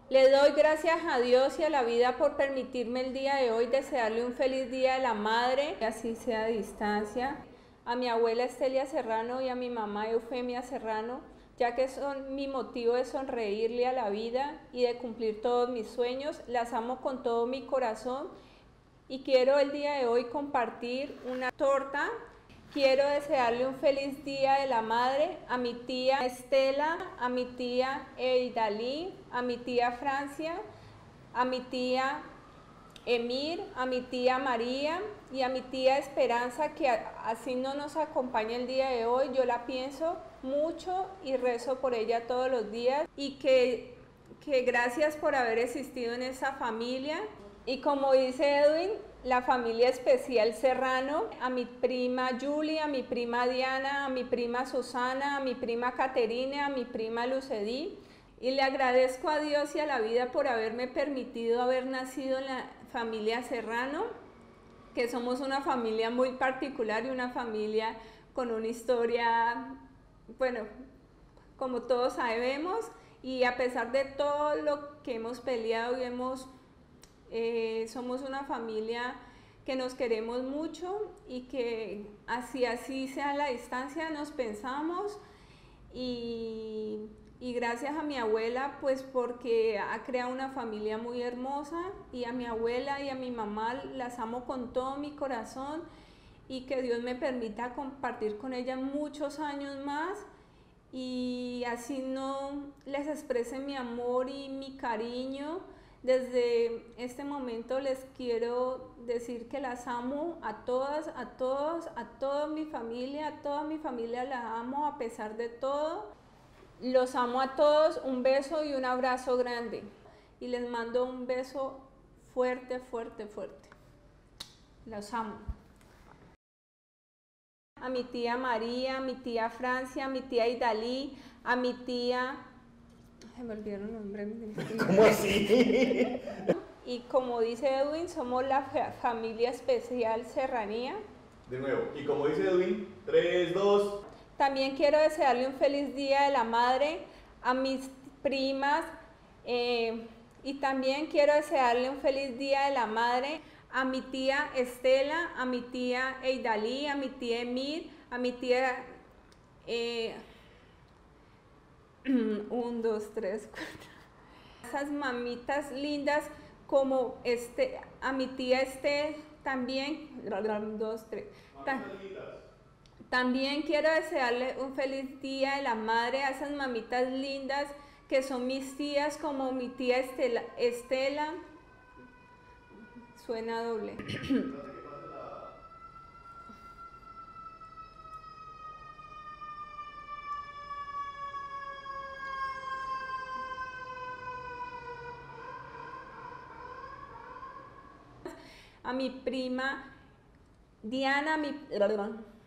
Le doy gracias a Dios y a la vida por permitirme el día de hoy desearle un feliz Día de la Madre, así sea a distancia. A mi abuela Estelia Serrano y a mi mamá Eufemia Serrano, ya que son mi motivo de sonreírle a la vida y de cumplir todos mis sueños. Las amo con todo mi corazón y quiero el día de hoy compartir una torta. Quiero desearle un feliz Día de la Madre a mi tía Estela, a mi tía Eidalí, a mi tía Francia, a mi tía Emir, a mi tía María y a mi tía Esperanza, que así no nos acompaña el día de hoy. Yo la pienso mucho y rezo por ella todos los días y que gracias por haber existido en esa familia. Y como dice Edwin, la familia especial Serrano, a mi prima Julie, a mi prima Diana, a mi prima Susana, a mi prima Caterina, a mi prima Lucedí. Y le agradezco a Dios y a la vida por haberme permitido haber nacido en la familia Serrano, que somos una familia muy particular y una familia con una historia, bueno, como todos sabemos, y a pesar de todo lo que hemos peleado y somos una familia que nos queremos mucho y que así sea la distancia nos pensamos y gracias a mi abuela pues porque ha creado una familia muy hermosa y a mi abuela y a mi mamá las amo con todo mi corazón y que Dios me permita compartir con ellas muchos años más y así no les exprese mi amor y mi cariño. Desde este momento les quiero decir que las amo a todas, a todos, a toda mi familia la amo a pesar de todo. Los amo a todos, un beso y un abrazo grande. Y les mando un beso fuerte, fuerte, fuerte. Los amo. A mi tía María, a mi tía Francia, a mi tía Idalí, a mi tía... Ay, me olvidaron los nombres. ¿Cómo así? Y como dice Edwin, somos la familia especial Serranía. De nuevo, y como dice Edwin, 3, 2. También quiero desearle un feliz Día de la Madre a mis primas y también quiero desearle un feliz Día de la Madre a mi tía Estela, a mi tía Eidalí, a mi tía Emir, a mi tía... 1, 2, 3, 4. Esas mamitas lindas como a mi tía también, 2, 3. También quiero desearle un feliz Día de la Madre a esas mamitas lindas que son mis tías, como mi tía Estela. Suena doble. A mi prima Diana,